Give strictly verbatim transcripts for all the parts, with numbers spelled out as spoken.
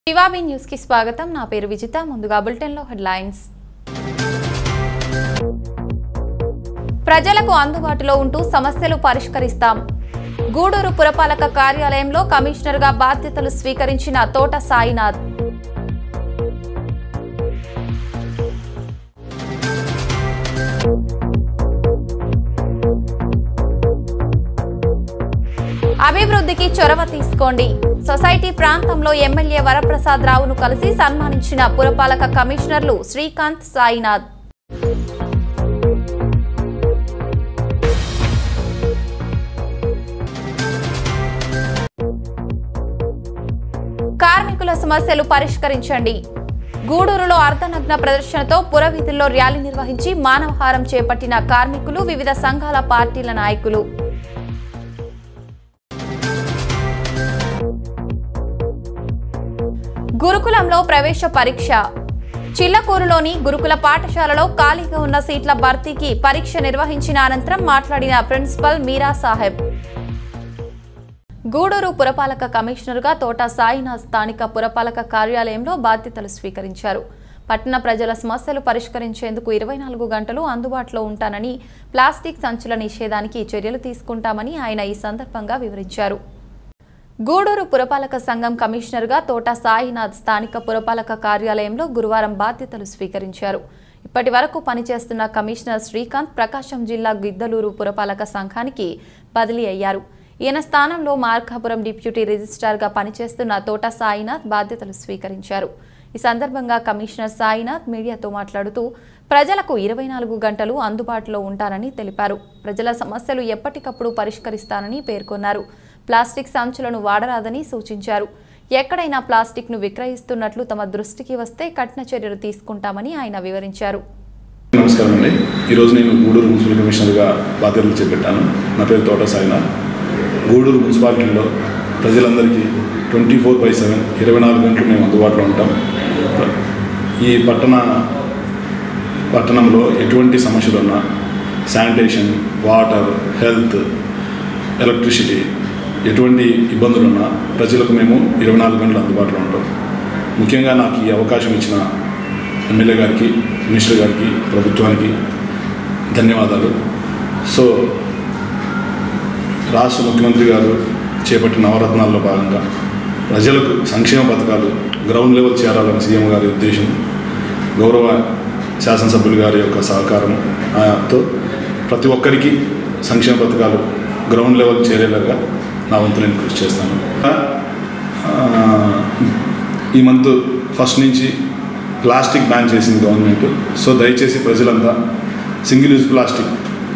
శివాబీ news కి స్వాగతం। నా పేరు విజిత। ముందుగా బులెటిన్ లో హెడ్లైన్స్। ప్రజలకు అందుబాటులో ఉంటూ సమస్యలు పరిష్కరిస్తాం। గూడూరు పురపాలక కార్యాలయంలో కమిషనర్ గా బాధ్యతలు స్వీకరించిన తోట సాయినాథ్। అభివృద్ధికి చొరవ తీసుకోండి। సొసైటీ ప్రాంతంలో ఎమ్మెల్యే వరప్రసాద్ రావును కలిసి సన్మానించిన పురపాలక కమిషనర్లు శ్రీకాంత్, సాయినాథ్। కార్మికుల సమస్యలు పరిష్కరించండి। గూడూరులో అర్ధనగ్న ప్రదర్శనతో పురవీధుల్లో ర్యాలీ నిర్వహించి మానవహారం చేపట్టిన కార్మికులు, వివిధ సంఘాల పార్టీల నాయకులు। గురుకులంలో ప్రవేశ పరీక్ష। చిల్లకూరులోని గురుకుల పాఠశాలలో ఖాళీగా ఉన్న సీట్ల భర్తీకి పరీక్ష నిర్వహించిన అనంతరం మాట్లాడిన ప్రిన్సిపల్ మీరా సాహెబ్। గూడూరు పురపాలక కమిషనర్గా తోట సాయినాథ్ స్థానిక పురపాలక కార్యాలయంలో బాధ్యతలు స్వీకరించారు। పట్టణ ప్రజల సమస్యలు పరిష్కరించేందుకు ఇరవై నాలుగు గంటలు అందుబాటులో ఉంటానని, ప్లాస్టిక్ సంచుల నిషేధానికి చర్యలు తీసుకుంటామని ఆయన ఈ సందర్భంగా వివరించారు। గూడూరు పురపాలక సంఘం కమిషనర్గా తోట సాయినాథ్ స్థానిక పురపాలక కార్యాలయంలో గురువారం బాధ్యతలు స్వీకరించారు। ఇప్పటి వరకు పనిచేస్తున్న కమిషనర్ శ్రీకాంత్ ప్రకాశం జిల్లా గిద్దలూరు పురపాలక సంఘానికి బదిలీ అయ్యారు। ఈయన స్థానంలో మార్కాపురం డిప్యూటీ రిజిస్ట్రార్గా పనిచేస్తున్న తోట సాయినాథ్ బాధ్యతలు స్వీకరించారు। ఈ సందర్భంగా కమిషనర్ సాయినాథ్ మీడియాతో మాట్లాడుతూ ప్రజలకు ఇరవై నాలుగు గంటలు అందుబాటులో ఉంటానని తెలిపారు। ప్రజల సమస్యలు ఎప్పటికప్పుడు పరిష్కరిస్తానని పేర్కొన్నారు। ప్లాస్టిక్ సంచులను వాడరాదని సూచించారు। ఎక్కడైనా ప్లాస్టిక్ ను విక్రయిస్తున్నట్లు తమ దృష్టికి వస్తే కఠిన చర్యలు తీసుకుంటామని ఆయన వివరించారు। నమస్కారం అండి। ఈరోజు నేను గూడూరు మున్సిపల్ కమిషనర్గా బాధ్యతలు చేపట్టాను। నా పేరు తోట సాయినాథ్। గూడూరు మున్సిపాలిటీలో ప్రజలందరికీ ట్వంటీ ఫోర్ బై సెవెన్ ఇరవై నాలుగు గంటలు మేము అందుబాటులో ఉంటాం। ఈ పట్టణ పట్టణంలో ఎటువంటి సమస్యలు ఉన్నా శానిటేషన్, వాటర్, హెల్త్, ఎలక్ట్రిసిటీ ఎటువంటి ఇబ్బందులు ఉన్నా ప్రజలకు మేము ఇరవై నాలుగు గంటలు అందుబాటులో ఉంటాం। ముఖ్యంగా నాకు ఈ అవకాశం ఇచ్చిన ఎమ్మెల్యే గారికి, మినిస్టర్ గారికి, ప్రభుత్వానికి ధన్యవాదాలు। సో రాష్ట్ర ముఖ్యమంత్రి గారు చేపట్టిన నవరత్నాల్లో భాగంగా ప్రజలకు సంక్షేమ పథకాలు గ్రౌండ్ లెవెల్ చేరాలని సీఎం గారి ఉద్దేశం, గౌరవ శాసనసభ్యులు గారి యొక్క సహకారంతో ప్రతి ఒక్కరికి సంక్షేమ పథకాలు గ్రౌండ్ లెవెల్ చేరేలాగా నా వంతు నేను కృషి చేస్తాను। ఈ మంత్ ఫస్ట్ నుంచి ప్లాస్టిక్ బ్యాన్ చేసింది గవర్నమెంట్। సో దయచేసి ప్రజలంతా సింగిల్ యూజ్ ప్లాస్టిక్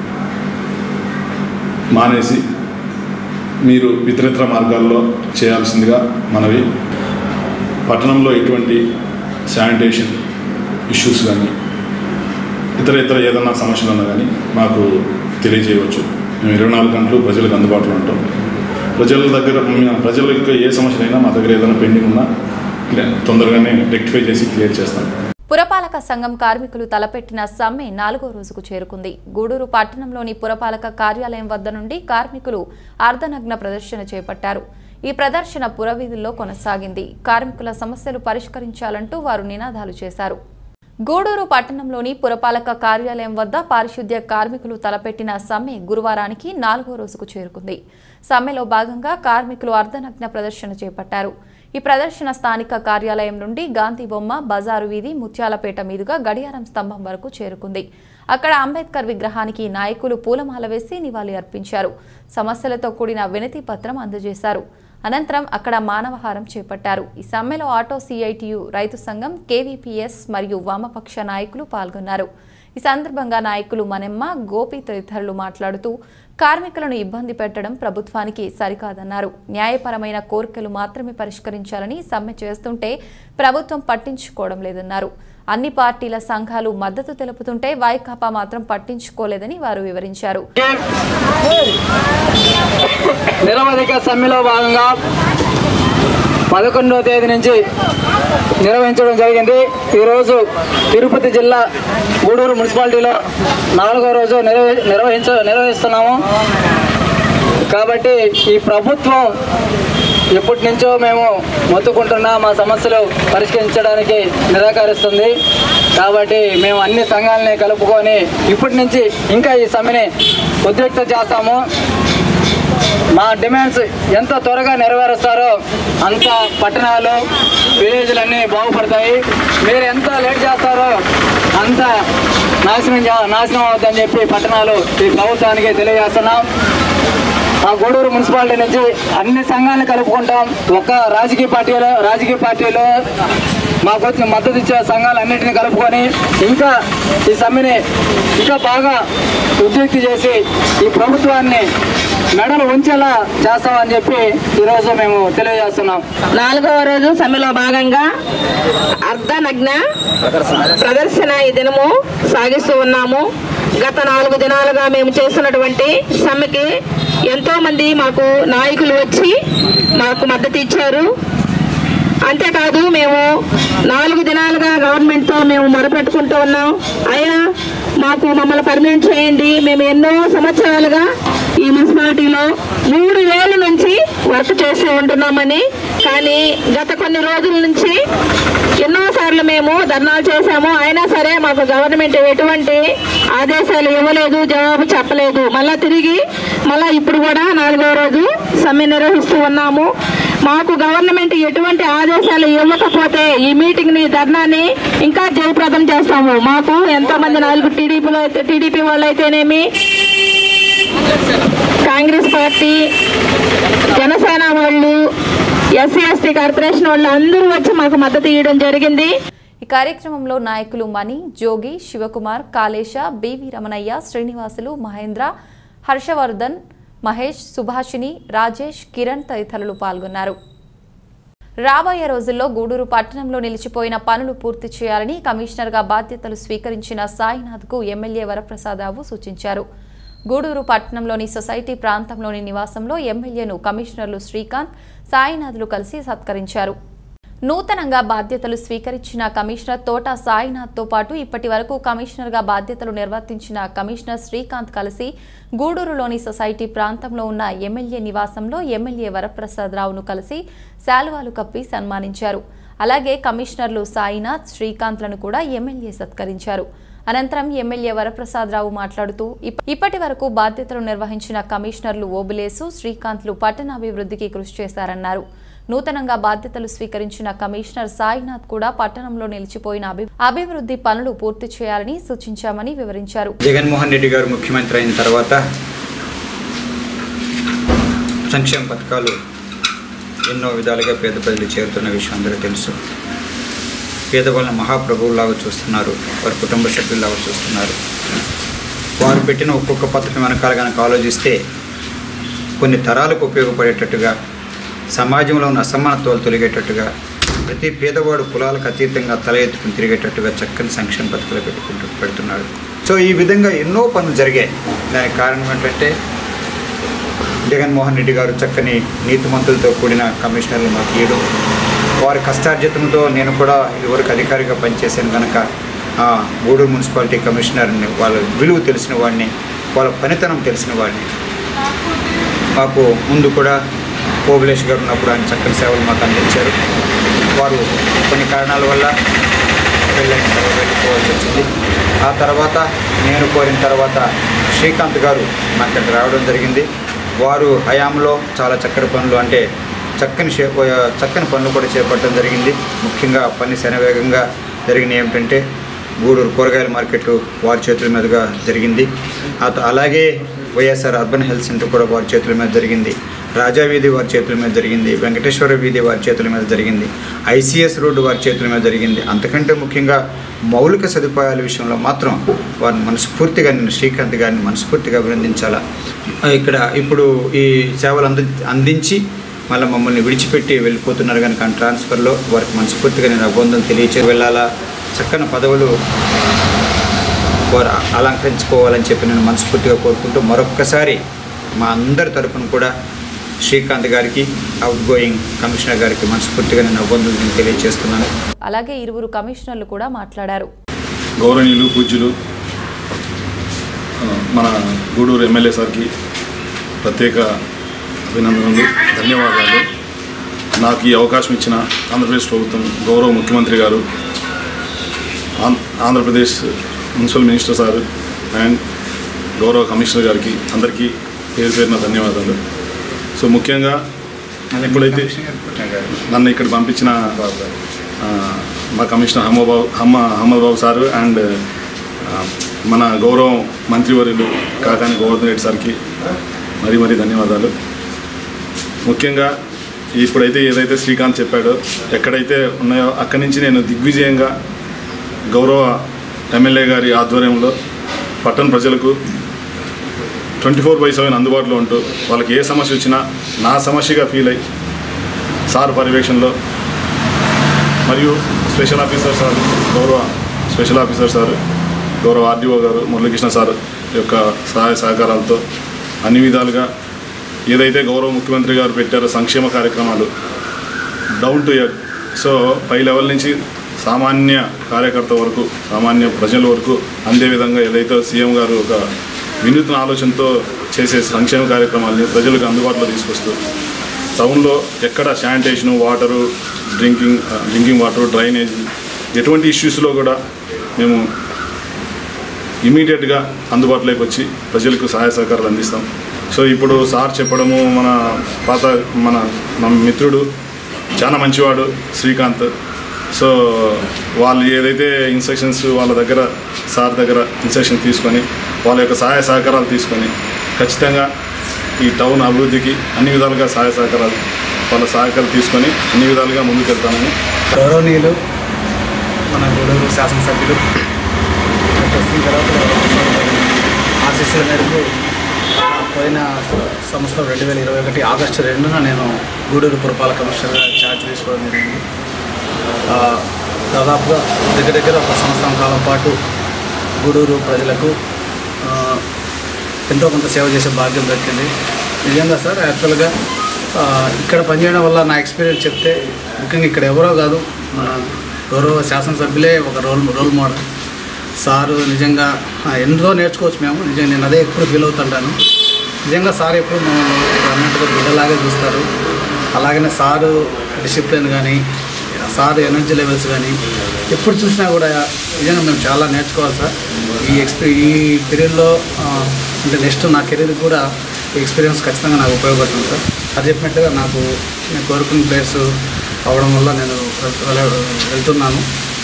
మానేసి మీరు ఇతరితర మార్గాల్లో చేయాల్సిందిగా మనవి। పట్టణంలో ఎటువంటి శానిటేషన్ ఇష్యూస్ కానీ ఇతర ఇతర ఏదైనా సమస్యలు ఉన్నా కానీ మాకు తెలియజేయవచ్చు। మేము ఇరవై నాలుగు గంటలు ప్రజలకు అందుబాటులో ఉంటాం। ప్రజల దగ్గర ప్రజలకు ఏ సమస్యలైనా మా దగ్గర ఏదైనా పెండింగ్ ఉన్నా తొందరగానే రెక్టిఫై చేసి క్లియర్ చేస్తాం। పురపాలక సంఘం కార్మికులు తలపెట్టిన సమ్మె నాలుగో రోజుకు చేరుకుంది। గూడూరు పట్టణంలోని పురపాలక కార్యాలయం వద్ద నుండి కార్మికులు అర్ధనగ్న ప్రదర్శన చేపట్టారు। ఈ ప్రదర్శన పురవీధుల్లో కొనసాగింది। కార్మికుల సమస్యలు పరిష్కరించాలంటూ వారు నినాదాలు చేశారు। గూడూరు పట్టణంలోని పురపాలక కార్యాలయం వద్ద పారిశుద్ధ్య కార్మికులు తలపెట్టిన సమ్మె గురువారానికి నాలుగో రోజుకు చేరుకుంది। సమ్మెలో భాగంగా కార్మికులు అర్ధనగ్న ప్రదర్శన చేపట్టారు। ఈ ప్రదర్శన స్థానిక కార్యాలయం నుండి గాంధీ బొమ్మ, బజారు వీధి, ముత్యాలపేట మీదుగా గడియారం స్తంభం వరకు చేరుకుంది। అక్కడ అంబేద్కర్ విగ్రహానికి నాయకులు పూలమాల వేసి నివాళి అర్పించారు। సమస్యలతో కూడిన వినతి పత్రం అందజేశారు। అనంతరం అక్కడ మానవహారం చేపట్టారు। ఈ సమ్మెలో ఆటో సిఐటియు, రైతు సంఘం, కేవీపీఎస్ మరియు వామపక్ష నాయకులు పాల్గొన్నారు। ఈ సందర్భంగా నాయకులు మనెమ్మ, గోపి తదితరులు మాట్లాడుతూ కార్మికులను ఇబ్బంది పెట్టడం ప్రభుత్వానికి సరికాదన్నారు। న్యాయపరమైన కోరికలు మాత్రమే పరిష్కరించాలని సమ్మె చేస్తుంటే ప్రభుత్వం పట్టించుకోవడం లేదన్నారు। అన్ని పార్టీల సంఘాలు మద్దతు తెలుపుతుంటే వైకాపా మాత్రం పట్టించుకోలేదని వారు వివరించారు। నిరవధిక సమ్మెలో భాగంగా పదకొండవ తేదీ నుంచి నిర్వహించడం జరిగింది। ఈరోజు తిరుపతి జిల్లా గూడూరు మున్సిపాలిటీలో నాలుగో రోజు నిర్వహించ నిర్వహిస్తున్నాము। కాబట్టి ఈ ప్రభుత్వం ఎప్పటి నుంచో మేము మొత్తుకుంటున్నా మా సమస్యలు పరిష్కరించడానికి నిరాకరిస్తుంది. కాబట్టి మేము అన్ని సంఘాలని కలుపుకొని ఇప్పటి నుంచి ఇంకా ఈ సమ్మెని ఉద్రిక్తం చేస్తాము. మా డిమాండ్స్ ఎంత త్వరగా నెరవేరుస్తారో అంత పట్టణాలు విలేజ్లన్నీ బాగుపడతాయి. మీరు ఎంత లేట్ చేస్తారో అంత నాశనం నాశనం అవుతుందని చెప్పి పట్టణాలు ఈ ప్రభుత్వానికి తెలియజేస్తున్నాం. ఆ గూడూరు మున్సిపాలిటీ నుంచి అన్ని సంఘాలను కలుపుకుంటాం. ఒక రాజకీయ పార్టీలో రాజకీయ పార్టీలో మాకు వచ్చిన మద్దతు ఇచ్చే సంఘాలన్నింటినీ కలుపుకొని ఇంకా ఈ సమ్మెని ఇంకా బాగా ఉద్రిక్తి చేసి ఈ ప్రభుత్వాన్ని మెడలు ఉంచేలా చేస్తామని చెప్పి ఈరోజు మేము తెలియజేస్తున్నాం. నాలుగవ రోజు సమ్మెలో భాగంగా అర్ధనగ్న ప్రదర్శన ఈ దినము సాగిస్తూ ఉన్నాము. గత నాలుగు దినాలుగా మేము చేస్తున్నటువంటి సమ్మెకి ఎంతో మంది మాకు నాయకులు వచ్చి మాకు మద్దతు ఇచ్చారు. అంతేకాదు మేము నాలుగు దినాలుగా గవర్నమెంట్తో మేము మొరపెట్టుకుంటూ ఉన్నాం. అయినా మాకు మమ్మల్ని పర్మనెంట్ చేయండి, మేము ఎన్నో సంవత్సరాలుగా ఈ మున్సిపాలిటీలో మూడు వేల నుంచి వర్క్ చేస్తూ ఉంటున్నామని. కానీ గత కొన్ని రోజుల నుంచి ఎన్నోసార్లు మేము ధర్నాలు చేశాము. అయినా సరే మాకు గవర్నమెంట్ ఎటువంటి ఆదేశాలు ఇవ్వలేదు, జవాబు చెప్పలేదు. మళ్ళా తిరిగి మళ్ళా ఇప్పుడు కూడా నాలుగో రోజు సమ్మె నిర్వహిస్తూ ఉన్నాము. మాకు గవర్నమెంట్ ఎటువంటి ఆదేశాలు ఇవ్వకపోతే ఈ మీటింగ్ని ధర్నాని ఇంకా జయప్రదం చేస్తాము. మాకు ఎంతో మంది నాలుగు టీడీపీలో అయితే టీడీపీ వాళ్ళు అయితేనేమి, కాంగ్రెస్ పార్టీ, జనసేన వాళ్ళు, ఎస్సీ ఎస్టీ కార్పొరేషన్ వాళ్ళు అందరూ వచ్చి మాకు మద్దతు ఇవ్వడం జరిగింది. ఈ కార్యక్రమంలో నాయకులు మణి, జోగి, శివకుమార్, కాళేశ, బివి రమణయ్య, శ్రీనివాసులు, మహేంద్ర, హర్షవర్ధన్, మహేష్, సుభాషిణి, రాజేష్, కిరణ్ తదితరులు పాల్గొన్నారు. రాబోయే రోజుల్లో గూడూరు పట్టణంలో నిలిచిపోయిన పనులు పూర్తి చేయాలని కమిషనర్గా బాధ్యతలు స్వీకరించిన సాయినాథ్కు ఎమ్మెల్యే వరప్రసాదరావు సూచించారు. గూడూరు పట్టణంలోని సొసైటీ ప్రాంతంలోని నివాసంలో ఎమ్మెల్యేను కమిషనర్లు శ్రీకాంత్, సాయినాథ్లు కలిసి సత్కరించారు. నూతనంగా బాధ్యతలు స్వీకరించిన కమిషనర్ తోట సాయినాథ్తో పాటు ఇప్పటి వరకు కమిషనర్గా బాధ్యతలు నిర్వర్తించిన కమిషనర్ శ్రీకాంత్ కలిసి గూడూరులోని సొసైటీ ప్రాంతంలో ఉన్న ఎమ్మెల్యే నివాసంలో ఎమ్మెల్యే వరప్రసాదరావును కలిసి శాలువాలు కప్పి సన్మానించారు. అలాగే కమిషనర్లు సాయినాథ్, శ్రీకాంత్లను కూడా ఎమ్మెల్యే సత్కరించారు. అనంతరం ఎమ్మెల్యే వరప్రసాదరావు మాట్లాడుతూ ఇప్పటి వరకు బాధ్యతలు నిర్వహించిన కమిషనర్లు ఓబులేసు, శ్రీకాంత్లు పట్టణాభివృద్ధికి కృషి చేశారన్నారు. నూతనంగా బాధ్యతలు స్వీకరించిన కమిషనర్ సాయినాథ్ కూడా పట్టణంలో నిలిచిపోయిన అభివృద్ధి పనులు పూర్తి చేయాలని సూచించామని వివరించారు. జగన్మోహన్ రెడ్డి గారు ముఖ్యమంత్రి అయిన తర్వాత సంక్షేమ పథకాలు ఎన్నో విధాలుగా పేద ప్రజలు చేరుతున్న విషయం అందరూ తెలుసు. పేదవాళ్ళని మహాప్రభువులాగా చూస్తున్నారు, వారి కుటుంబ సభ్యుల్లాగా చూస్తున్నారు. వారు పెట్టిన ఒక్కొక్క పథకం వెనకాల కనుక ఆలోచిస్తే కొన్ని తరాలకు ఉపయోగపడేటట్టుగా, సమాజంలో ఉన్న అసమానత్వాలు తొలగేటట్టుగా, ప్రతి పేదవాడు కులాలకు అతీతంగా తల ఎత్తుకుని తిరిగేటట్టుగా చక్కని సంక్షేమ పథకాలు పెట్టుకుంటూ పెడుతున్నాడు. సో ఈ విధంగా ఎన్నో పనులు జరిగాయి. దానికి కారణం ఏంటంటే జగన్మోహన్ రెడ్డి గారు చక్కని నీతిమంతులతో కూడిన కమిషనర్లు మాకు ఇవ్వడం, వారి కష్టార్జితంతో నేను కూడా ఇదివరకు అధికారిగా పనిచేశాను కనుక గూడూరు మున్సిపాలిటీ కమిషనర్ని, వాళ్ళ విలువ తెలిసిన వాడిని, వాళ్ళ పనితనం తెలిసిన వాడిని. మాకు ముందు కూడా ఓబులేష్ గారు ఉన్నప్పుడు ఆయన చక్కని సేవలు మాకు అందించారు. వారు కొన్ని కారణాల వల్ల వెళ్ళని వెళ్ళిపోవాల్సి వచ్చింది. ఆ తర్వాత నేను కోరిన తర్వాత శ్రీకాంత్ గారు మా ఇక్కడికి రావడం జరిగింది. వారు హయాంలో చాలా చక్కని పనులు అంటే చక్కని చక్కని పనులు కూడా చేపట్టడం జరిగింది. ముఖ్యంగా పని శనవేగంగా జరిగినవి ఏమిటంటే గూడూరు కూరగాయల మార్కెట్ వారి చేతుల మీదుగా జరిగింది. అలాగే వైఎస్ఆర్ అర్బన్ హెల్త్ సెంటర్ కూడా వారి చేతుల మీద జరిగింది. రాజా వీధి వారి చేతుల మీద జరిగింది. వెంకటేశ్వర వీధి వారి చేతుల మీద జరిగింది. ఐసీఎస్ రోడ్డు వారి చేతుల మీద జరిగింది. అంతకంటే ముఖ్యంగా మౌలిక సదుపాయాల విషయంలో మాత్రం వారిని మనస్ఫూర్తిగా నేను శ్రీకాంత్ గారిని మనస్ఫూర్తిగా అభినందించాలా. ఇక్కడ ఇప్పుడు ఈ సేవలు అంది అందించి మళ్ళీ మమ్మల్ని విడిచిపెట్టి వెళ్ళిపోతున్నారు కనుక ట్రాన్స్ఫర్లో వారికి మనస్ఫూర్తిగా నేను అభివందన తెలియచే వెళ్ళాలా. చక్కని పదవులు వారు అలంకరించుకోవాలని చెప్పి నేను మనస్ఫూర్తిగా కోరుకుంటూ మరొక్కసారి మా అందరి తరఫున కూడా శ్రీకాంత్ గారికి, అవుట్ గోయింగ్ కమిషనర్ గారికి మనస్ఫూర్తిగా నేను అభివందనలు తెలియజేస్తున్నాను. అలాగే ఇరువురు కమిషనర్లు కూడా మాట్లాడారు. గౌరవనీయులు, పూజ్యులు మన గూడూరు ఎమ్మెల్యే సార్కి ప్రత్యేక అభినందనలు, ధన్యవాదాలు. నాకు ఈ అవకాశం ఇచ్చిన ఆంధ్రప్రదేశ్ ప్రభుత్వం, గౌరవ ముఖ్యమంత్రి గారు, Andhra Pradesh municipal minister sir and గౌరవ కమిషనర్ గారికి అందరికీ పేరు పేరున ధన్యవాదాలు. సో ముఖ్యంగా ఇప్పుడైతే నన్ను ఇక్కడ పంపించిన మా కమిషనర్ హమ్మబాబు హమ్మ హమ్మబాబు సారు అండ్ మన గౌరవ మంత్రివర్యులు కాకాని గోవర్ధన్ రెడ్డి సార్కి మరీ మరీ ధన్యవాదాలు. ముఖ్యంగా ఇప్పుడైతే ఏదైతే శ్రీకాంత్ చెప్పాడో, ఎక్కడైతే ఉన్నాయో అక్కడి నుంచి నేను దిగ్విజయంగా గౌరవ ఎమ్మెల్యే గారి ఆధ్వర్యంలో పట్టణ ప్రజలకు ట్వంటీ ఫోర్ బై సెవెన్ అందుబాటులో ఉంటూ వాళ్ళకి ఏ సమస్య వచ్చినా నా సమస్యగా ఫీల్ అయ్యి సార్ పర్యవేక్షణలో మరియు స్పెషల్ ఆఫీసర్ సార్, గౌరవ స్పెషల్ ఆఫీసర్ సార్, గౌరవ ఆర్డీఓ గారు మురళీకృష్ణ సార్ యొక్క సహాయ సహకారాలతో అన్ని విధాలుగా ఏదైతే గౌరవ ముఖ్యమంత్రి గారు పెట్టారో సంక్షేమ కార్యక్రమాలు డౌన్ టు ఎర్త్, సో పై లెవెల్ నుంచి సామాన్య కార్యకర్త వరకు, సామాన్య ప్రజల వరకు అందే విధంగా ఏదైతే సీఎం గారు ఒక వినూత్న ఆలోచనతో చేసే సంక్షేమ కార్యక్రమాలని ప్రజలకు అందుబాటులో తీసుకొస్తూ టౌన్లో ఎక్కడ sanitation, water, drinking drinking water, drainage ఎటువంటి ఇష్యూస్లో కూడా మేము ఇమీడియట్గా అందుబాటులోకి వచ్చి ప్రజలకు సహాయ సహకారాలు అందిస్తాం. సో ఇప్పుడు సార్ చెప్పడము, మన పాత మన మన మిత్రుడు చాలా మంచివాడు శ్రీకాంత్, సో వాళ్ళు ఏదైతే ఇన్స్ట్రక్షన్స్ వాళ్ళ దగ్గర సార్ దగ్గర ఇన్స్ట్రక్షన్ తీసుకొని వాళ్ళ యొక్క సహాయ సహకారాలు తీసుకొని ఖచ్చితంగా ఈ టౌన్ అభివృద్ధికి అన్ని విధాలుగా సహాయ సహకారాలు వాళ్ళ సహకారాలు తీసుకొని అన్ని విధాలుగా ముందుకెళ్తామని. గౌరవనీయులు మన గూడూరు శాసనసభ్యులు డాక్టర్ శ్రీకాంత్ ఆశీస్సుల మేరకు పోయిన సంవత్సరం రెండు వేల ఇరవై ఒకటి ఆగస్టు రెండున నేను గూడూరు పురపాలక కమిషనర్గా ఛార్జ్ తీసుకోవడం జరిగింది. దాదాపుగా దగ్గర దగ్గర ఒక సంవత్సరం కాలం పాటు గూడూరు ప్రజలకు ఎంతో కొంత సేవ చేసే భాగ్యం దక్కింది. నిజంగా సార్, యాక్చువల్గా ఇక్కడ పనిచేయడం వల్ల నా ఎక్స్పీరియన్స్ చెప్తే ముఖ్యంగా ఇక్కడ ఎవరో కాదు, మన గౌరవ శాసనసభ్యులే ఒక రోల్ రోల్ మోడల్. సారు నిజంగా ఎంతో నేర్చుకోవచ్చు మేము. నిజంగా నేను అదే ఎప్పుడు ఫీల్ అవుతుంటాను. నిజంగా సార్ ఎప్పుడు మమ్మల్ని అన్నట్టుగా బిడ్డలాగే చూస్తారు. అలాగనే సారు డిసిప్లిన్ కానీ, సార్ ఎనర్జీ లెవెల్స్ కానీ ఎప్పుడు చూసినా కూడా నిజంగా మేము చాలా నేర్చుకోవాలి సార్. ఈ ఎక్స్పీ ఈ పీరియడ్లో అంటే నెక్స్ట్ నా కెరీర్ కూడా ఈ ఎక్స్పీరియన్స్ ఖచ్చితంగా నాకు ఉపయోగపడుతుంది సార్. అది చెప్పినట్టుగా నాకు నేను కోరుకున్న ప్లేస్ అవడం వల్ల నేను వెళ్తున్నాను.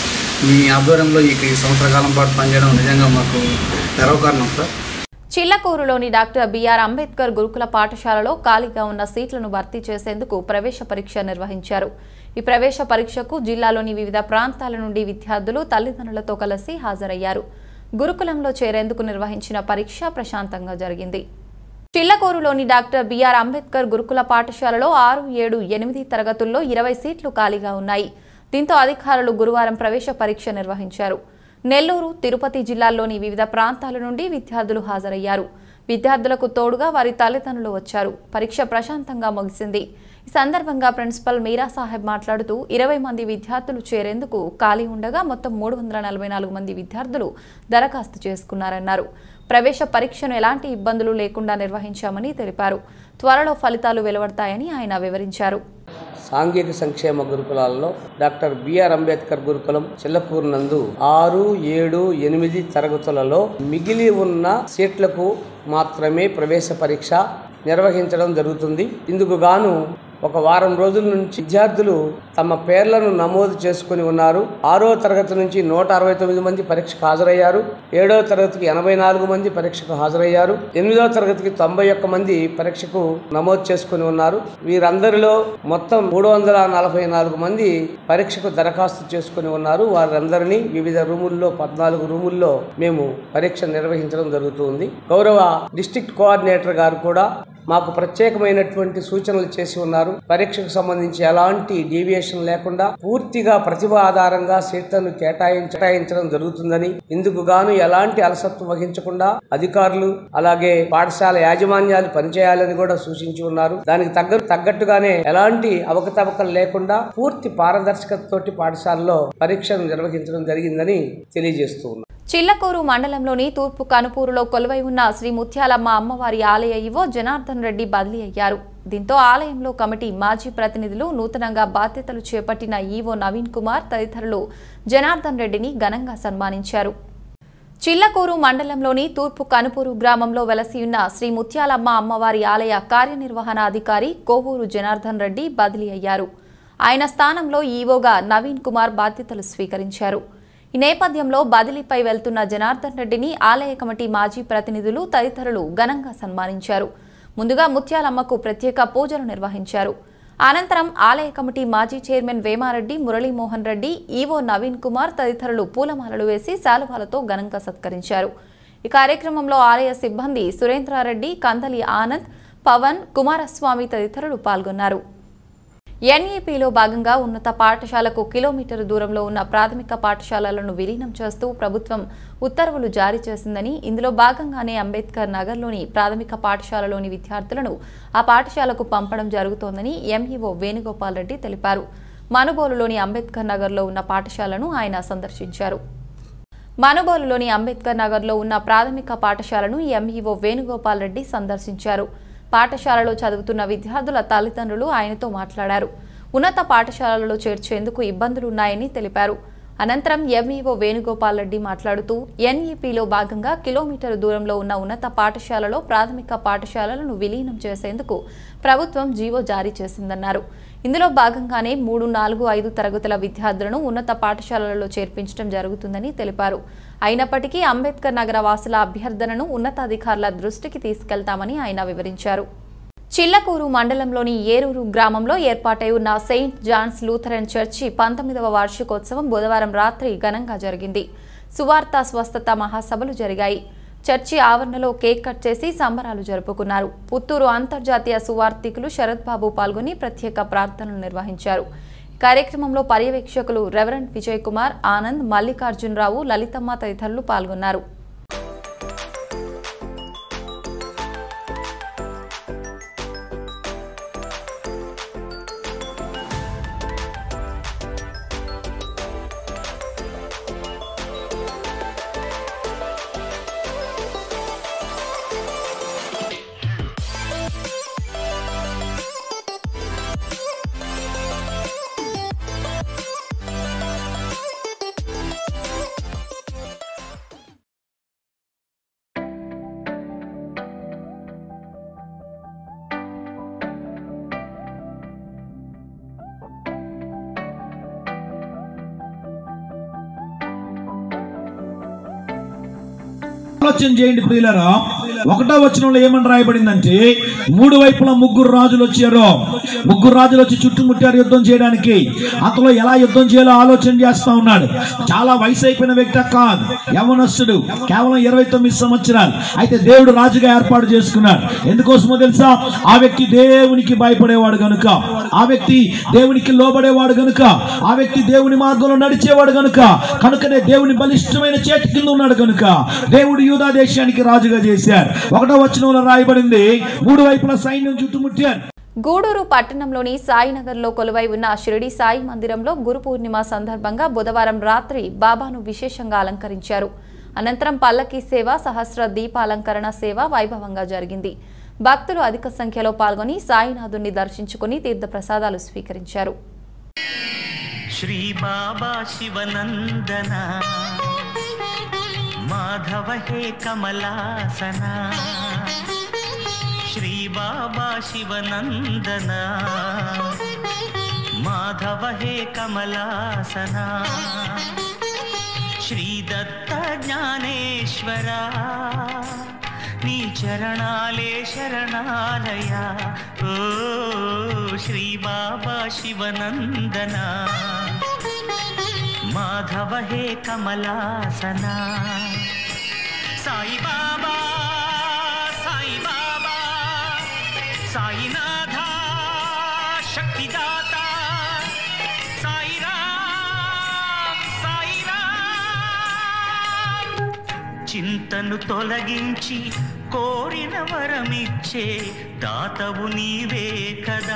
మీ ఆధ్వర్యంలో ఈ సంవత్సర కాలం పాటు పనిచేయడం నిజంగా మాకు గర్వకారణం సార్. చిల్లకూరులోని డాక్టర్ బిఆర్ అంబేద్కర్ గురుకుల పాఠశాలలో ఖాళీగా ఉన్న సీట్లను భర్తీ చేసేందుకు ప్రవేశ పరీక్ష నిర్వహించారు. ఈ ప్రవేశ పరీక్షకు జిల్లాలోని వివిధ ప్రాంతాల నుండి విద్యార్థులు తల్లిదండ్రులతో కలిసి హాజరయ్యారు. గురుకులంలో చేరేందుకు నిర్వహించిన పరీక్ష ప్రశాంతంగా జరిగింది. చిల్లకూరులోని డాక్టర్ బిఆర్ అంబేద్కర్ గురుకుల పాఠశాలలో ఆరు, ఏడు, ఎనిమిది తరగతుల్లో ఇరవై సీట్లు ఖాళీగా ఉన్నాయి. దీంతో అధికారులు గురువారం ప్రవేశ పరీక్ష నిర్వహించారు. నెల్లూరు, తిరుపతి జిల్లాల్లోని వివిధ ప్రాంతాల నుండి విద్యార్థులు హాజరయ్యారు. విద్యార్థులకు తోడుగా వారి తల్లిదండ్రులు వచ్చారు. పరీక్ష ప్రశాంతంగా ముగిసింది. ఈ సందర్భంగా ప్రిన్సిపల్ మీరా సాహెబ్ మాట్లాడుతూ ఇరవై మంది విద్యార్థులు చేరేందుకు ఖాళీ ఉండగా మొత్తం మూడు వందల నలభై నాలుగు మంది విద్యార్థులు దరఖాస్తు చేసుకున్నారన్నారు. ప్రవేశ పరీక్షను ఎలాంటి ఇబ్బందులు లేకుండా నిర్వహించామని తెలిపారు. త్వరలో ఫలితాలు వెలువడతాయని ఆయన వివరించారు. సాంఘిక సంక్షేమ గురుకులాల్లో డాక్టర్ బిఆర్ అంబేద్కర్ గురుకులం చిల్లకూరు నందు ఆరు, ఏడు, ఎనిమిది తరగతులలో మిగిలి ఉన్న సీట్లకు మాత్రమే ప్రవేశ పరీక్ష నిర్వహించడం జరుగుతుంది. ఇందుకు గాను ఒక వారం రోజుల నుంచి విద్యార్థులు తమ పేర్లను నమోదు చేసుకుని ఉన్నారు. ఆరో తరగతి నుంచి నూట అరవై తొమ్మిది మంది పరీక్షకు హాజరయ్యారు. ఏడవ తరగతికి ఎనభై నాలుగు మంది పరీక్షకు హాజరయ్యారు. ఎనిమిదవ తరగతికి తొంభై ఒక్క మంది పరీక్షకు నమోదు చేసుకుని ఉన్నారు. వీరందరిలో మొత్తం మూడు వందల నలభై నాలుగు మంది పరీక్షకు దరఖాస్తు చేసుకుని ఉన్నారు. వారందరినీ వివిధ రూముల్లో పద్నాలుగు రూముల్లో మేము పరీక్ష నిర్వహించడం జరుగుతుంది. గౌరవ డిస్ట్రిక్ట్ కోఆర్డినేటర్ గారు కూడా మాకు ప్రత్యేకమైనటువంటి సూచనలు చేసి ఉన్నారు. పరీక్షకు సంబంధించి ఎలాంటి డీవియేషన్ లేకుండా పూర్తిగా ప్రతిభ ఆధారంగా సీట్లను కేటాయించడం జరుగుతుందని, ఇందుకు గాను ఎలాంటి అలసత్వం వహించకుండా అధికారులు అలాగే పాఠశాల యాజమాన్యాలు పనిచేయాలని కూడా సూచించి ఉన్నారు. దానికి తగ్గ తగ్గట్టుగానే ఎలాంటి అవకతవకలు లేకుండా పూర్తి పారదర్శకతతోటి పాఠశాలలో పరీక్షను నిర్వహించడం జరిగిందని తెలియజేస్తూ ఉన్నారు. చిల్లకూరు మండలంలోని తూర్పు కనుపూరులో కొలువై ఉన్న శ్రీ ముత్యాలమ్మ అమ్మవారి ఆలయ ఈవో జనార్దన్ రెడ్డి బదిలీ అయ్యారు. దీంతో ఆలయంలో కమిటీ మాజీ ప్రతినిధులు, నూతనంగా బాధ్యతలు చేపట్టిన ఈవో నవీన్ కుమార్ తదితరులు జనార్దన్ రెడ్డిని ఘనంగా సన్మానించారు. చిల్లకూరు మండలంలోని తూర్పు కనుపూరు గ్రామంలో వెలసియున్న శ్రీ ముత్యాలమ్మ అమ్మవారి ఆలయ కార్యనిర్వహణాధికారి కోవూరు జనార్దన్ రెడ్డి బదిలీ అయ్యారు. ఆయన స్థానంలో ఈవోగా నవీన్ కుమార్ బాధ్యతలు స్వీకరించారు. ఈ నేపథ్యంలో బదిలీపై వెళ్తున్న జనార్దన్ రెడ్డిని ఆలయ కమిటీ మాజీ ప్రతినిధులు తదితరులు ఘనంగా సన్మానించారు. ముందుగా ముత్యాలమ్మకు ప్రత్యేక పూజలు నిర్వహించారు. అనంతరం ఆలయ కమిటీ మాజీ చైర్మన్ వేమారెడ్డి, మురళీమోహన్ రెడ్డి, ఈవో నవీన్ కుమార్ తదితరులు పూలమాలలు వేసి శాలువాలతో ఘనంగా సత్కరించారు. ఈ కార్యక్రమంలో ఆలయ సిబ్బంది సురేంద్రారెడ్డి, కందలి ఆనంద్, పవన్, కుమారస్వామి తదితరులు పాల్గొన్నారు. ఎన్ఈపీలో భాగంగా ఉన్నత పాఠశాలకు కిలోమీటరు దూరంలో ఉన్న ప్రాథమిక పాఠశాలలను విలీనం చేస్తూ ప్రభుత్వం ఉత్తర్వులు జారీ చేసిందని, ఇందులో భాగంగానే అంబేద్కర్ నగర్లోని ప్రాథమిక పాఠశాలలోని విద్యార్థులను ఆ పాఠశాలకు పంపడం జరుగుతోందని ఎంఈఓ వేణుగోపాల్ రెడ్డి తెలిపారు. మనుబోలులోని అంబేద్కర్ నగర్లో ఉన్న పాఠశాలను ఆయన సందర్శించారు. మనుబోలులోని అంబేద్కర్ నగర్లో ఉన్న ప్రాథమిక పాఠశాలను ఎంఈఓ వేణుగోపాల్ రెడ్డి సందర్శించారు. పాఠశాలలో చదువుతున్న విద్యార్థుల తల్లిదండ్రులు ఆయనతో మాట్లాడారు. ఉన్నత పాఠశాలలో చేర్చేందుకు ఇబ్బందులున్నాయని తెలిపారు. అనంతరం ఎంఈఓ వేణుగోపాల్ రెడ్డి మాట్లాడుతూ ఎన్ఈపీలో భాగంగా కిలోమీటరు దూరంలో ఉన్న ఉన్నత పాఠశాలలో ప్రాథమిక పాఠశాలలను విలీనం చేసేందుకు ప్రభుత్వం జీవో జారీ చేసిందన్నారు. ఇందులో భాగంగానే మూడు, నాలుగు, ఐదు తరగతుల విద్యార్థులను ఉన్నత పాఠశాలలలో చేర్పించడం జరుగుతుందని తెలిపారు. అయినప్పటికీ అంబేద్కర్ నగర వాసుల అభ్యర్థనను ఉన్నతాధికారుల దృష్టికి తీసుకెళ్తామని ఆయన వివరించారు. చిల్లకూరు మండలంలోని ఏరూరు గ్రామంలో ఏర్పాటై ఉన్న సెయింట్ జాన్స్ లూథరన్ చర్చి పంతొమ్మిదవ వార్షికోత్సవం బుధవారం రాత్రి ఘనంగా జరిగింది. సువార్త స్వస్థత మహాసభలు జరిగాయి. చర్చి ఆవరణలో కేక్ కట్ చేసి సంబరాలు జరుపుకున్నారు. పుత్తూరు అంతర్జాతీయ సువార్థికులు శరత్ బాబు పాల్గొని ప్రత్యేక ప్రార్థనలు నిర్వహించారు. కార్యక్రమంలో పర్యవేక్షకులు రెవరెండ్ విజయ్ కుమార్, ఆనంద్, మల్లికార్జునరావు, లలితమ్మ తదితరులు పాల్గొన్నారు. ఆలోచన చేయండి ప్రియులారా. ఒకటో వచనంలో ఏమని రాయబడిందంటే, మూడు వైపులా ముగ్గురు రాజులు వచ్చారు. ముగ్గురు రాజులు వచ్చి చుట్టుముట్టారు యుద్ధం చేయడానికి. అతలో ఎలా యుద్ధం చేయాలో ఆలోచన చేస్తా ఉన్నాడు. చాలా వయసు అయిపోయిన వ్యక్తి కాదు, యవనస్తుడు, కేవలం ఇరవై తొమ్మిది సంవత్సరాలు. అయితే దేవుడు రాజుగా ఏర్పాటు చేసుకున్నాడు. ఎందుకోసమో తెలుసా? ఆ వ్యక్తి దేవునికి భయపడేవాడు గనుక, ఆ వ్యక్తి దేవునికి లోబడేవాడు గనుక, ఆ వ్యక్తి దేవుని మార్గంలో నడిచేవాడు గనుక, కనుకనే దేవుని బలిష్టమైన చేతి కింద ఉన్నాడు గనుక దేవుడు యూదా దేశానికి రాజుగా చేశారు. ఒకటో వచనంలో రాయబడింది, మూడు వైపుల సైన్యం చుట్టుముట్టారు. గూడూరు పట్టణంలోని సాయినగర్లో కొలువై ఉన్న షిరిడి సాయి మందిరంలో గురు పూర్ణిమ సందర్భంగా బుధవారం రాత్రి బాబాను విశేషంగా అలంకరించారు. అనంతరం పల్లకీ సేవ, సహస్ర దీపాలంకరణ సేవ వైభవంగా జరిగింది. భక్తులు అధిక సంఖ్యలో పాల్గొని సాయినాథుని దర్శించుకుని తీర్థ ప్రసాదాలు స్వీకరించారు. శ్రీ బాబా శివనందన మాధవ హే కమలాసన, శ్రీ బాబా శివనందన మాధవ హే కమలాసన, శ్రీ దత్త జ్ఞానేశ్వర నీ చరణాలే శరణాలయ. ఓ శ్రీ బాబా శివనందన మాధవ హే కమలాసన. సాయి బాబా సాయి బాబా సాయినాథ శక్తిదాత, సాయి రామ్ సాయి రామ్. చింతను తొలగించి కోరిన వరమిచ్చే దాతవు నీవే కదా,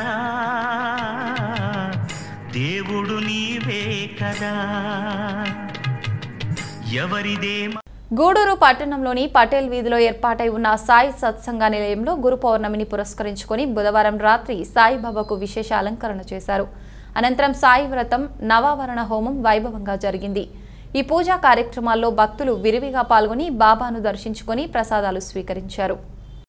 దేవుడు నీవే కదా. ఎవరిదే గూడూరు పట్టణంలోని పటేల్ వీధిలో ఏర్పాటై ఉన్న సాయి సత్సంగ నిలయంలో గురు పౌర్ణమిని పురస్కరించుకొని బుధవారం రాత్రి సాయిబాబాకు విశేష అలంకరణ చేశారు. అనంతరం సాయి వ్రతం నవావరణ హోమం వైభవంగా జరిగింది. ఈ పూజా కార్యక్రమాల్లో భక్తులు విరివిగా పాల్గొని బాబాను దర్శించుకొని ప్రసాదాలు స్వీకరించారు.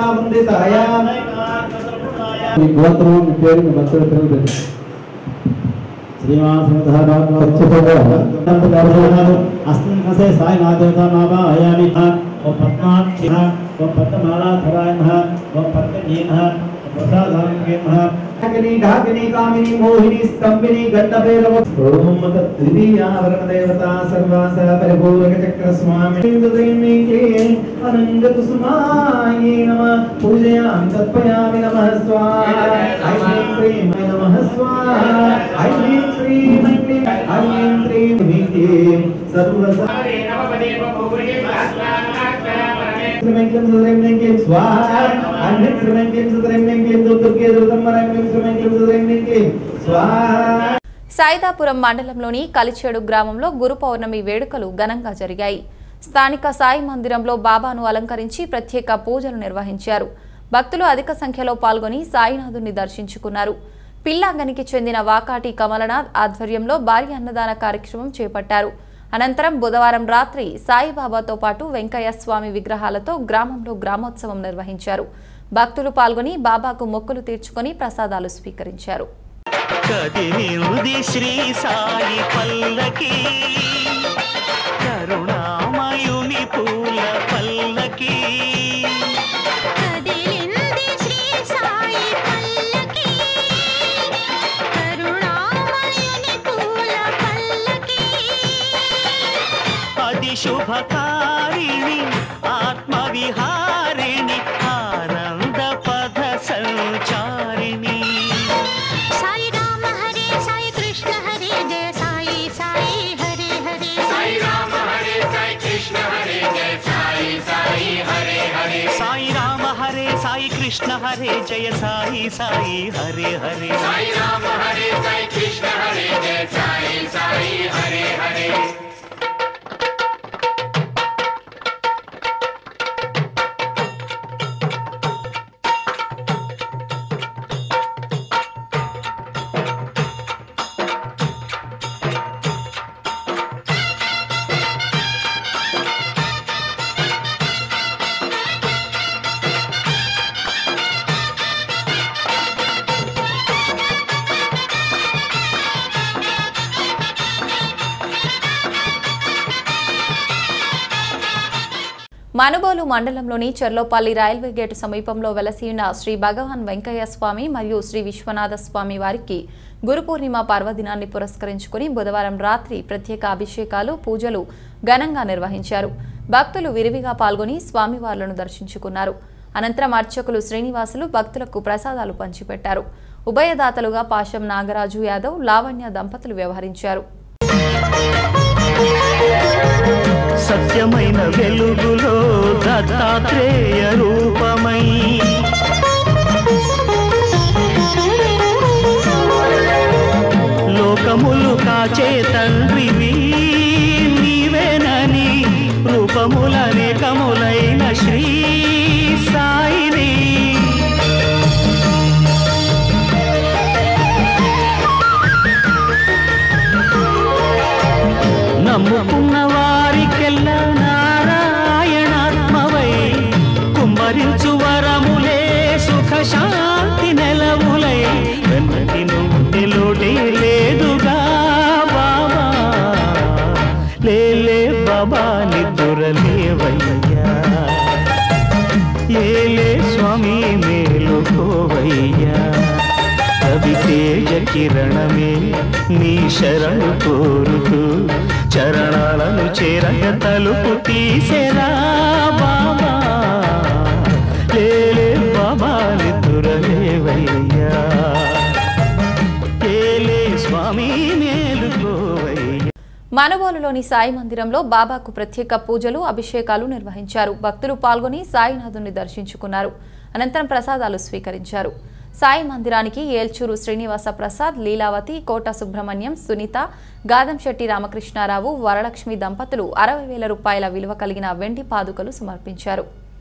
ढाकिनी ढाकिनी कामिनी मोहिनी स्तंभिनी गंडभैरव ओम तत्त्रियावरण देवता सर्वास परिपूरक चक्र स्वामी इंद्रदेवी अनंगत सुमाये नमः पूजयामि तत्पयामि नमः स्वाहा ऐं श्रीं नमः स्वाहा ऐं श्रीं ऐं श्रीं नीति सर्वसारे नमपदे भूपदे Instrumentum Sudrenenkim Swaha, and Instrumentum Sudrenenkim Duturke Dudamarankim Instrumentum Sudrenenkim Swaha. Saidapuram మండలంలోని కలిచేడు గ్రామంలో గురు పౌర్ణమి వేడుకలు ఘనంగా జరిగాయి. స్థానిక సాయి మందిరంలో బాబాను అలంకరించి ప్రత్యేక పూజలు నిర్వహించారు. భక్తులు అధిక సంఖ్యలో పాల్గొని సాయినాథుని దర్శించుకున్నారు. పిల్లాంగనికి చెందిన వాకాటి కమలనాథ్ ఆధ్వర్యంలో భారీ అన్నదాన కార్యక్రమం చేపట్టారు. అనంతరం బుధవారం రాత్రి సాయిబాబాతో పాటు వెంకయ్య స్వామి విగ్రహాలతో గ్రామంలో గ్రామోత్సవం నిర్వహించారు. భక్తులు పాల్గొని బాబాకు మొక్కులు తీర్చుకొని ప్రసాదాలు స్వీకరించారు. కదిలింది శ్రీ సాయి పల్లకి కరుణామయుని పూల పల్లకి కదిలింది శ్రీ సాయి పల్లకి కరుణామయుని పూల పల్లకి అది శుభకారిణి ఆత్మవిహారిణి ఆనంద పద సంచారిణి సాయి రామ హరే సాయి కృష్ణ హరే జయ సాయి సాయి హరే హరే సాయి రామ హరే సాయి కృష్ణ హరే జయ సాయి సాయి హరే హరే సాయి రామ హరే సాయి కృష్ణ హరే జయ సాయి సాయి హరే హరే సాయి రామ హరే సాయి కృష్ణ హరే జయ సాయి సాయి హరే హరే మనుబోలు మండలంలోని చెర్లోపల్లి రైల్వే గేటు సమీపంలో వెలసి ఉన్న శ్రీ భగవాన్ వెంకయ్య స్వామి మరియు శ్రీ విశ్వనాథ స్వామి వారికి గురు పూర్ణిమ పర్వదినాన్ని పురస్కరించుకుని బుధవారం రాత్రి ప్రత్యేక అభిషేకాలు పూజలు ఘనంగా నిర్వహించారు. భక్తులు విరివిగా పాల్గొని స్వామివార్లను దర్శించుకున్నారు. అనంతరం అర్చకులు శ్రీనివాసులు భక్తులకు ప్రసాదాలు పంచిపెట్టారు. ఉభయదాతలుగా పాశం నాగరాజు యాదవ్, లావణ్య దంపతులు వ్యవహరించారు. సత్యమైన వెలుగులో దత్తాత్రేయ రూపమై లోకములు కాచే తండ్రివి నీవేనని రూపములనేకములైన శ్రీ సాయిని నమ్ముకున్న వారికెల్లా నారాయణాత్మవై కుమ్మరించు వరములే సుఖ శాంతి నెలవులై వెన్నటి నుండి లోటే లేదుగా బాబా లేలే బాబా నిద్దురలేవయ్యా ఏలే స్వామి మేలుకోవయ్యా రవి తేజ కిరణమే నీ శరణు కోరుతూ చరణాలను చేరగ తలుపు తీసెరా బాబా లేలే బాబా నిద్దురలేవయ్యా ఏలే స్వామి మేలుకోవయ్యా. మనుబోలులోని సాయి మందిరంలో బాబాకు ప్రత్యేక పూజలు అభిషేకాలు నిర్వహించారు. భక్తులు పాల్గొని సాయినాథుని దర్శించుకున్నారు. అనంతరం ప్రసాదాలు స్వీకరించారు. సాయి మందిరానికి ఏల్చూరు శ్రీనివాస ప్రసాద్, లీలావతి, కోట సుబ్రహ్మణ్యం, సునీత, గాదంశెట్టి రామకృష్ణారావు, వరలక్ష్మి దంపతులు అరవై వేల రూపాయల విలువ కలిగిన వెండి పాదుకలు సమర్పించారు.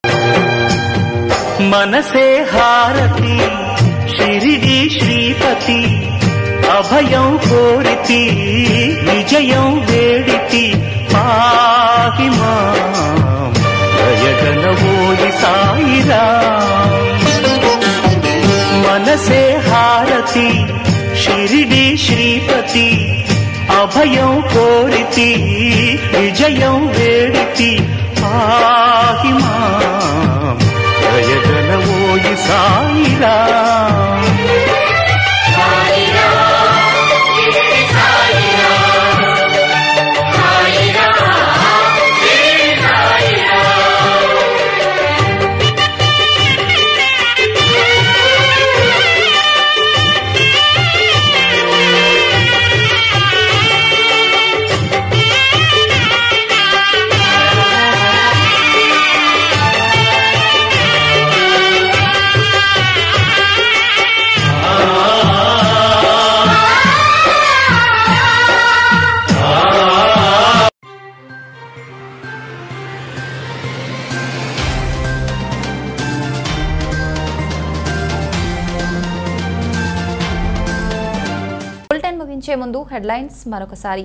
మనసే హారతి షిరిడి శ్రీపతి అభయం కోరితి విజయం వేడితి పాహి మాం దయగనవోయి సాయిరాం. మనసే హారతి షిరిడి శ్రీపతి అభయం కోరితి విజయం వేడితి పాహి మాం దయగనవోయి సాయిరాం. ముగించే ముందు హెడ్లైన్స్ మరొకసారి.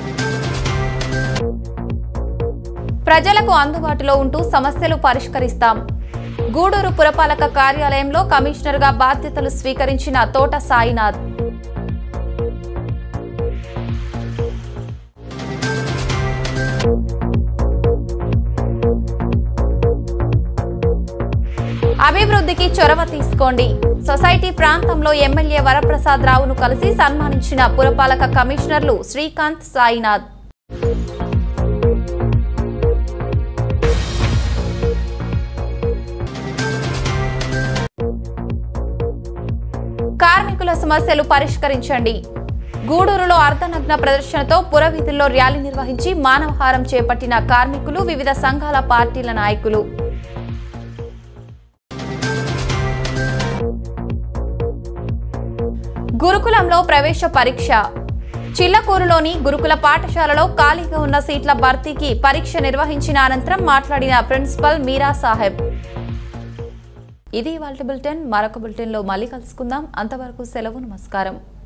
ప్రజలకు అందుబాటులో ఉంటూ సమస్యలు పరిష్కరిస్తాం. గూడూరు పురపాలక కార్యాలయంలో కమిషనర్గా బాధ్యతలు స్వీకరించిన తోట సాయినాథ్. అభివృద్ధికి చొరవ తీసుకోండి. సొసైటీ ప్రాంతంలో ఎమ్మెల్యే వరప్రసాద్ రావును కలిసి సన్మానించిన పురపాలక కమిషనర్లు శ్రీకాంత్, సాయినాథ్. కార్మికుల సమస్యలు పరిష్కరించండి. గూడూరులో అర్ధనగ్న ప్రదర్శనతో పురవీధుల్లో ర్యాలీ నిర్వహించి మానవహారం చేపట్టిన కార్మికులు, వివిధ సంఘాల పార్టీల నాయకులు. గురుకులంలో ప్రవేశ పరీక్ష. చిల్లకూరులోని గురుకుల పాఠశాలలో ఖాళీగా ఉన్న సీట్ల భర్తీకి పరీక్ష నిర్వహించిన అనంతరం మాట్లాడిన ప్రిన్సిపల్ మీరా సాహెబ్. ఇది ఇవాల్టి బులెటిన్. మరొక బులెటిన్లో మళ్ళీ కలుసుకుందాం. అంతవరకు సెలవు. నమస్కారం.